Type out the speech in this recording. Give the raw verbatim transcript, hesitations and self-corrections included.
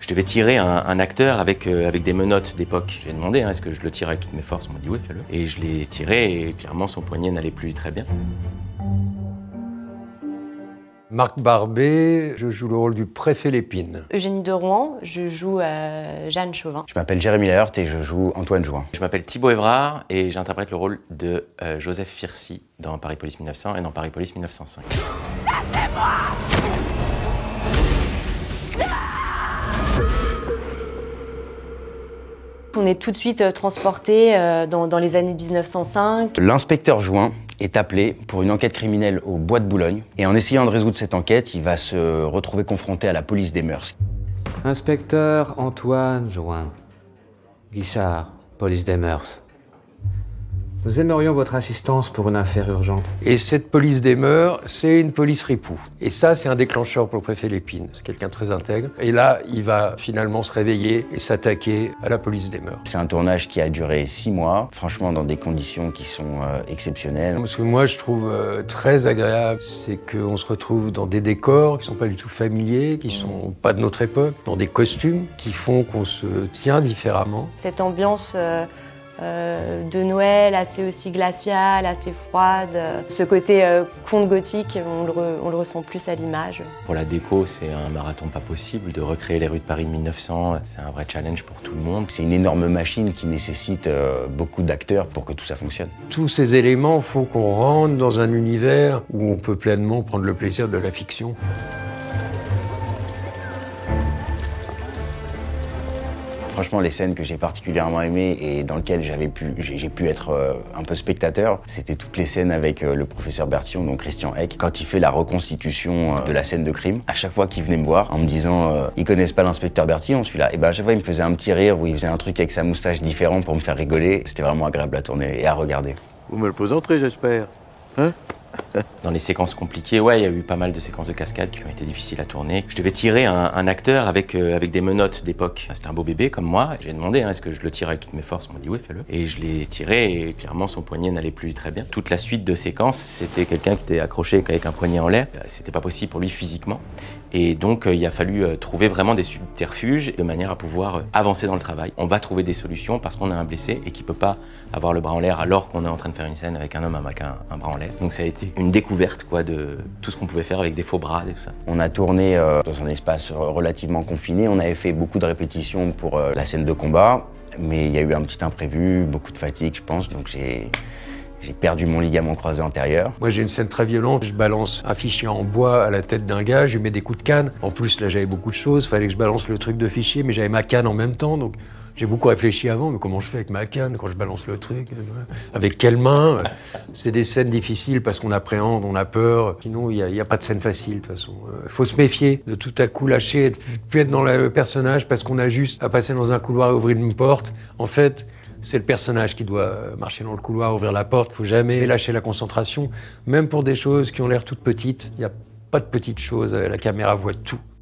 Je devais tirer un, un acteur avec, euh, avec des menottes d'époque. J'ai demandé hein, est-ce que je le tire avec toutes mes forces. On m'a dit oui, fais-le. Et je l'ai tiré et clairement son poignet n'allait plus très bien. Marc Barbet, je joue le rôle du préfet Lépine. Eugénie de Rouen, je joue euh, Jeanne Chauvin. Je m'appelle Jérémy Laheurte et je joue Antoine Jouin. Je m'appelle Thibaut Évrard et j'interprète le rôle de euh, Joseph Fircy dans Paris Police mille neuf cents et dans Paris Police mille neuf cent cinq. Laissez-moi! On est tout de suite euh, transporté euh, dans, dans les années mille neuf cent cinq. L'inspecteur Jouin est appelé pour une enquête criminelle au Bois de Boulogne. Et en essayant de résoudre cette enquête, il va se retrouver confronté à la police des mœurs. Inspecteur Antoine Jouin. Guichard, police des mœurs. Nous aimerions votre assistance pour une affaire urgente. Et cette police des mœurs, c'est une police ripou. Et ça, c'est un déclencheur pour le préfet Lépine. C'est quelqu'un de très intègre. Et là, il va finalement se réveiller et s'attaquer à la police des mœurs. C'est un tournage qui a duré six mois, franchement dans des conditions qui sont euh, exceptionnelles. Ce que moi, je trouve euh, très agréable, c'est qu'on se retrouve dans des décors qui sont pas du tout familiers, qui sont pas de notre époque, dans des costumes qui font qu'on se tient différemment. Cette ambiance euh, euh, de Noël assez aussi glaciale, assez froide. Ce côté euh, conte gothique, on le, re, on le ressent plus à l'image. Pour la déco, c'est un marathon pas possible. De recréer les rues de Paris de mille neuf cents, c'est un vrai challenge pour tout le monde. C'est une énorme machine qui nécessite euh, beaucoup d'acteurs pour que tout ça fonctionne. Tous ces éléments font qu'on rentre dans un univers où on peut pleinement prendre le plaisir de la fiction. Franchement, les scènes que j'ai particulièrement aimées et dans lesquelles j'avais pu, j'ai pu être euh, un peu spectateur, c'était toutes les scènes avec euh, le professeur Bertillon, donc Christian Eck, quand il fait la reconstitution euh, de la scène de crime. À chaque fois qu'il venait me voir en me disant euh, ils connaissent pas l'inspecteur Bertillon, celui-là, et ben à chaque fois il me faisait un petit rire où il faisait un truc avec sa moustache différent pour me faire rigoler. C'était vraiment agréable à tourner et à regarder. Vous me le présenterez, j'espère. Hein? Dans les séquences compliquées, ouais, il y a eu pas mal de séquences de cascades qui ont été difficiles à tourner. Je devais tirer un, un acteur avec, euh, avec des menottes d'époque. C'était un beau bébé comme moi. J'ai demandé hein, est-ce que je le tire avec toutes mes forces. On m'a dit oui, fais-le. Et je l'ai tiré et clairement son poignet n'allait plus très bien. Toute la suite de séquences, c'était quelqu'un qui était accroché avec un poignet en l'air. C'était pas possible pour lui physiquement. Et donc, euh, il a fallu euh, trouver vraiment des subterfuges de manière à pouvoir euh, avancer dans le travail. On va trouver des solutions parce qu'on a un blessé et qui peut pas avoir le bras en l'air alors qu'on est en train de faire une scène avec un homme avec un, un bras en l'air. Donc ça a été une découverte quoi, de tout ce qu'on pouvait faire avec des faux bras et tout ça. On a tourné euh, dans un espace relativement confiné. On avait fait beaucoup de répétitions pour euh, la scène de combat. Mais il y a eu un petit imprévu, beaucoup de fatigue, je pense. Donc j'ai... J'ai perdu mon ligament croisé antérieur. Moi, j'ai une scène très violente. Je balance un fichier en bois à la tête d'un gars, je lui mets des coups de canne. En plus, là, j'avais beaucoup de choses. Fallait que je balance le truc de fichier, mais j'avais ma canne en même temps. Donc, j'ai beaucoup réfléchi avant. Mais comment je fais avec ma canne quand je balance le truc? Avec quelle main? C'est des scènes difficiles parce qu'on appréhende, on a peur. Sinon, il n'y a, a pas de scène facile, de toute façon. Il faut se méfier de tout à coup lâcher, de plus être dans le personnage parce qu'on a juste à passer dans un couloir et ouvrir une porte. En fait, c'est le personnage qui doit marcher dans le couloir, ouvrir la porte. Il ne faut jamais lâcher la concentration, même pour des choses qui ont l'air toutes petites. Il n'y a pas de petites choses, la caméra voit tout.